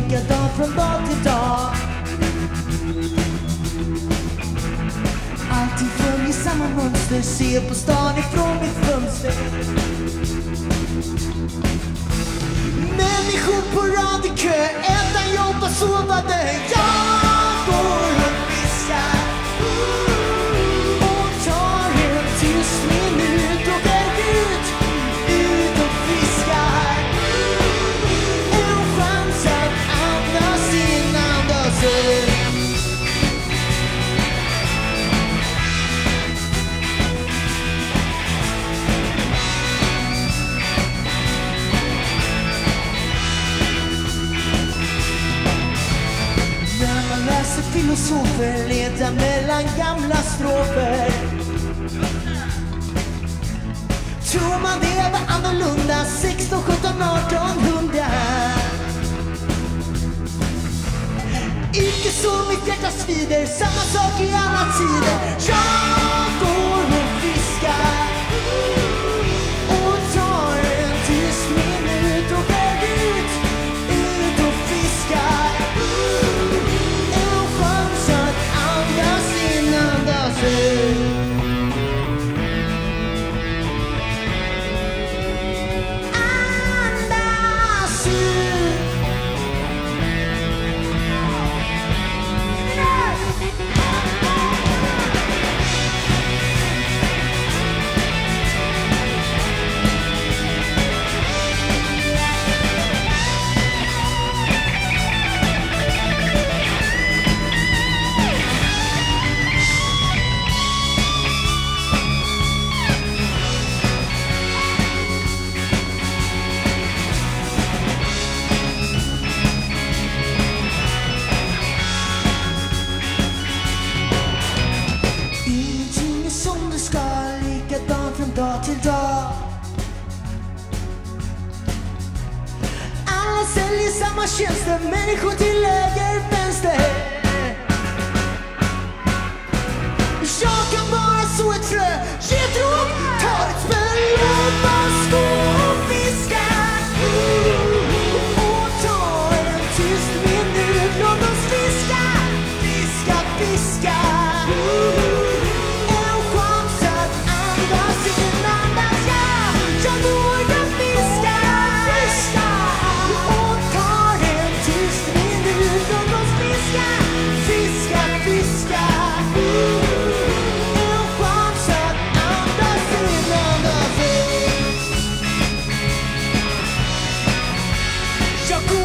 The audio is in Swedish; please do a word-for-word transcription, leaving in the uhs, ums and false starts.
likadant från dag till dag. Allting följer samma mönster, ser på stan ifrån mitt fönster. Människor på rad i kö, äta, jobba, sova där. Jag går och fiskar och tar en tyst minut och går ut, ut och fiskar. En chans att andas in, andas ut. Filosofer letar mellan gamla strofer. Tror man det var annorlunda sexton, sjutton, artonhundra. Icke så mitt hjärta svider, samma sak i alla tider. Jag går och fiskar och tar en tyst minut och går ut, ut och fiskar. Dag till dag. Alla säljer samma tjänster, människor till höger, vänster. Jag kan bara så ett frö, ge ett råd, ta ett spel och bara stå och fiska. Och ta en tyst minut, låt oss fiska, fiska, fiska. Jag går